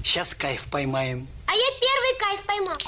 Сейчас кайф поймаем. А я первый кайф поймал.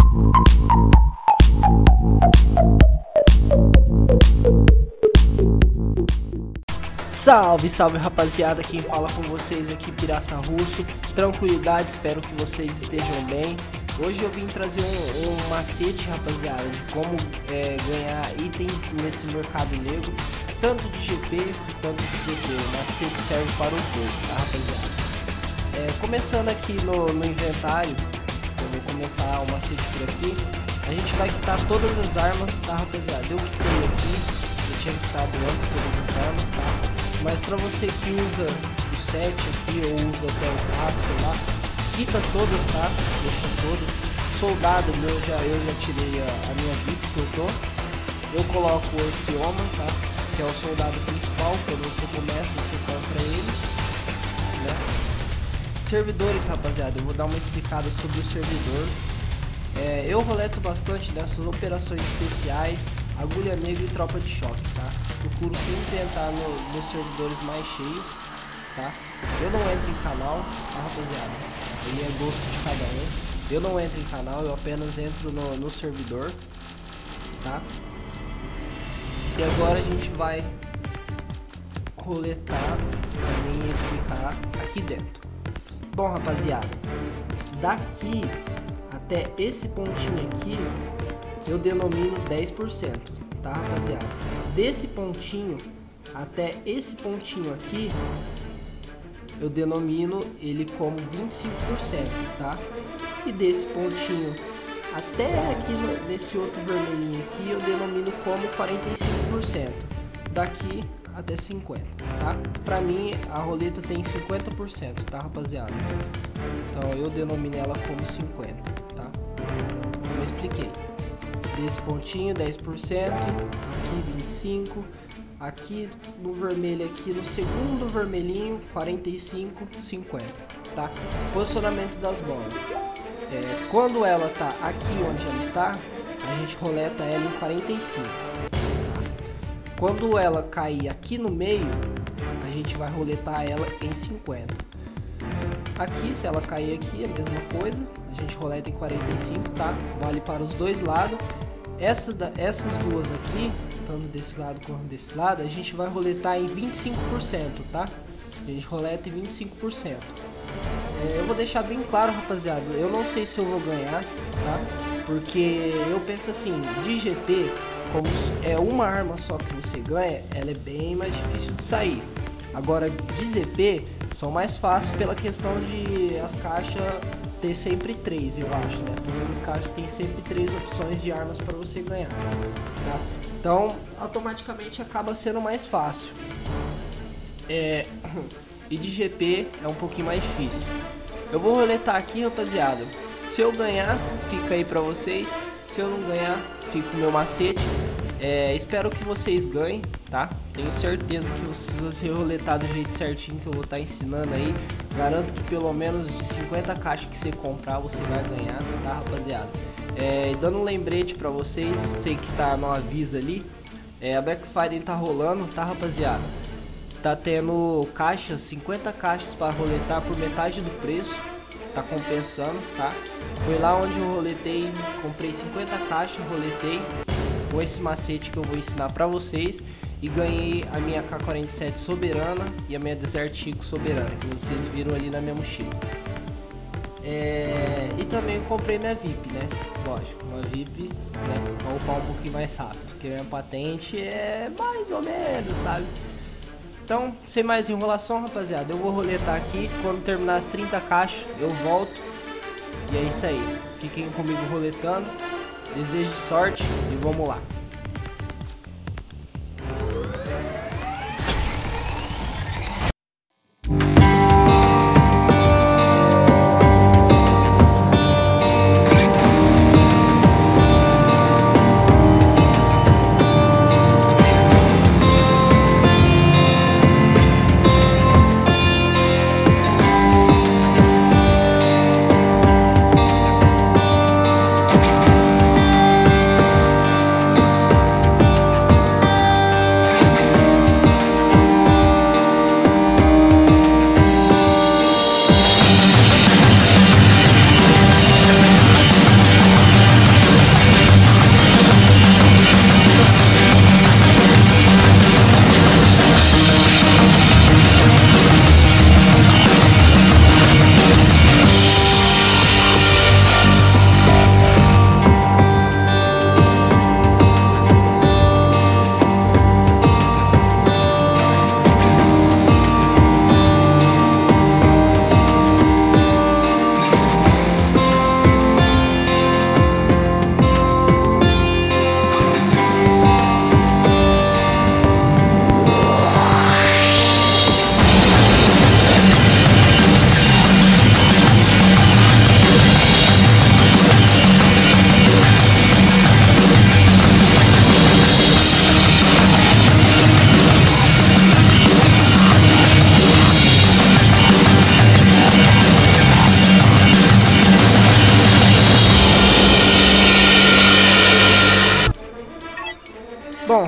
Salve, salve rapaziada, quem fala com vocês aqui, Pirata Russo. Tranquilidade, espero que vocês estejam bem. Hoje eu vim trazer um macete, rapaziada, de como ganhar itens nesse mercado negro, tanto de GP quanto de GP. O macete serve para os dois, tá, rapaziada? Começando aqui no inventário, eu vou começar o macete por aqui. A gente vai quitar todas as armas, tá, rapaziada? Eu quitei aqui, eu tinha quitado antes todas as armas, tá? Mas pra você que usa o 7 aqui ou usa até o 4, sei lá, quita todas, tá? Deixa todas. Soldado meu, eu já tirei a minha VIP que eu tô. Eu coloco esse homem, tá? Que é o soldado principal, quando você começa, você compra ele, né? Servidores, rapaziada, eu vou dar uma explicada sobre o servidor. Eu roleto bastante nessas operações especiais, agulha negra e tropa de choque, tá? Procuro sempre entrar nos servidores mais cheios, tá? Eu não entro em canal, tá, rapaziada? Aí é gosto de cada um. Eu não entro em canal, eu apenas entro no servidor, tá? E agora a gente vai roletar também e explicar aqui dentro. Bom, rapaziada, daqui até esse pontinho aqui eu denomino 10%, tá, rapaziada? Desse pontinho até esse pontinho aqui eu denomino ele como 25%, tá? E desse pontinho até aqui nesse outro vermelhinho aqui eu denomino como 45%. Daqui até 50%, tá? Pra mim a roleta tem 50%, tá, rapaziada? Então eu denomino ela como 50%, tá? Como eu expliquei. Desse pontinho 10%, aqui 25%, aqui no vermelho, aqui no segundo vermelhinho 45%, 50%, tá? Posicionamento das bolas. Quando ela tá aqui onde ela está, a gente roleta ela em 45%. Quando ela cair aqui no meio, a gente vai roletar ela em 50%. Aqui, se ela cair aqui, é a mesma coisa, a gente roleta em 45%, tá? Vale para os dois lados. Essas duas aqui, tanto desse lado quanto desse lado, a gente vai roletar em 25%, tá? A gente roleta em 25%. Eu vou deixar bem claro, rapaziada, eu não sei se eu vou ganhar, tá? Porque eu penso assim, de GP, como é uma arma só que você ganha, ela é bem mais difícil de sair. Agora de ZP são mais fáceis pela questão de as caixas ter sempre 3, eu acho, né? Todas as caixas tem sempre 3 opções de armas para você ganhar, tá? Então automaticamente acaba sendo mais fácil. E de GP é um pouquinho mais difícil. Eu vou roletar aqui, rapaziada. Se eu ganhar, fica aí pra vocês. Se eu não ganhar, fica o meu macete. Espero que vocês ganhem, tá? Tenho certeza que vocês vão ser roletados do jeito certinho que eu vou estar ensinando aí. Garanto que pelo menos de 50 caixas que você comprar, você vai ganhar, tá, rapaziada? Dando um lembrete pra vocês, sei que tá no aviso ali. A Black Friday tá rolando, tá, rapaziada? Tá tendo caixas, 50 caixas para roletar por metade do preço. Tá compensando, tá? Foi lá onde eu roletei, comprei 50 caixas, roletei com esse macete que eu vou ensinar para vocês. E ganhei a minha K47 soberana e a minha Desert Eagle soberana, que vocês viram ali na minha mochila. E também comprei minha VIP, né? Lógico, uma VIP, né? Pra upar um pouquinho mais rápido, porque a minha patente é mais ou menos, sabe? Então, sem mais enrolação, rapaziada, eu vou roletar aqui. Quando terminar as 30 caixas, eu volto. E é isso aí. Fiquem comigo roletando. Desejo de sorte e vamos lá.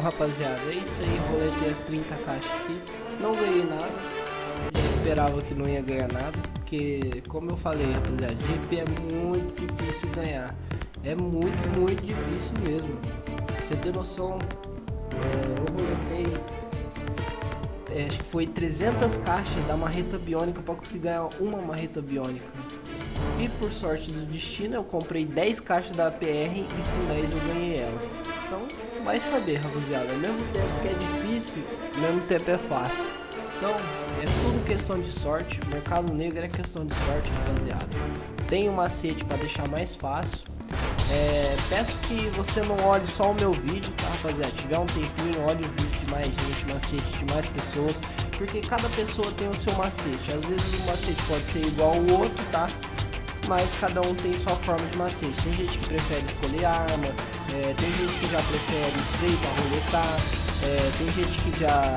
rapaziada, é isso aí, roletei as 30 caixas aqui, não ganhei nada, já esperava que não ia ganhar nada, porque como eu falei, rapaziada, GP é muito difícil ganhar, é muito difícil mesmo. Pra você ter noção, eu roletei, acho que foi 300 caixas da marreta biônica para conseguir ganhar uma marreta biônica. E por sorte do destino eu comprei 10 caixas da APR e com 10 eu ganhei ela. Então vai saber, rapaziada, ao mesmo tempo que é difícil, ao mesmo tempo é fácil. Então é tudo questão de sorte, o mercado negro é questão de sorte, rapaziada. Tem um macete para deixar mais fácil. Peço que você não olhe só o meu vídeo, tá, rapaziada? Se tiver um tempinho, olhe o vídeo de mais gente, macete de mais pessoas, porque cada pessoa tem o seu macete. Às vezes o macete pode ser igual ao outro, tá? Mas cada um tem sua forma de macete. Tem gente que prefere escolher arma, tem gente que já prefere spray para roletar, tem gente que já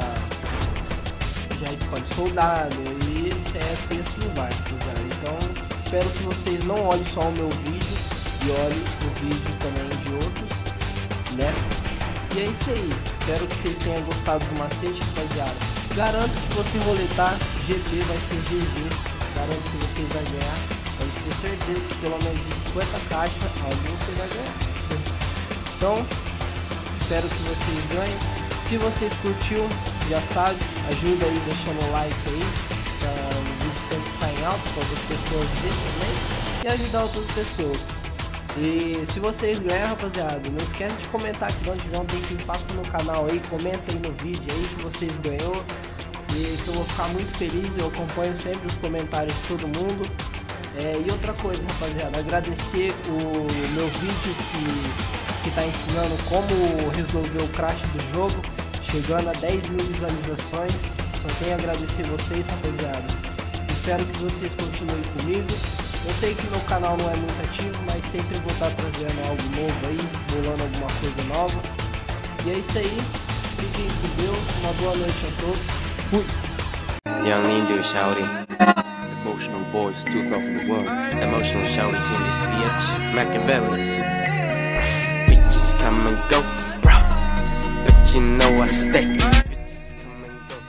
escolhe soldado e etc, e assim vai, rapaziada. Então espero que vocês não olhem só o meu vídeo e olhem o vídeo também de outros, né? E é isso aí, espero que vocês tenham gostado do macete, rapaziada. Garanto que você roletar, GP vai ser GG, garanto que vocês vão ganhar. Pode ter certeza que pelo menos de 50 caixas, algum você vai ganhar. Então, espero que vocês ganhem. Se vocês curtiu, já sabe, ajuda aí deixando o like aí, para o vídeo sempre ficar em alta, para outras pessoas verem também, e ajudar outras pessoas. E se vocês ganham, rapaziada, não esquece de comentar aqui, onde tiver um tempinho, passa no canal aí, comenta aí no vídeo aí que vocês ganhou, e que eu vou ficar muito feliz. Eu acompanho sempre os comentários de todo mundo. E outra coisa, rapaziada, agradecer o meu vídeo que tá ensinando como resolver o crash do jogo, chegando a 10 mil visualizações. Só tenho a agradecer vocês, rapaziada. Espero que vocês continuem comigo. Eu sei que meu canal não é muito ativo, mas sempre vou estar trazendo algo novo aí, rolando alguma coisa nova. E é isso aí, fiquem com Deus, uma boa noite a todos. Fui! Young Lindo shouting. Emotional boys, 2001. Emotional shouties in this bitch. Machiavelli. Bitches come and go, bro. But you know I stay. Bitches come and go,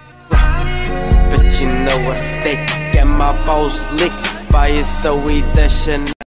bro. But you know I stay. Get my balls licked by it, so we dashing.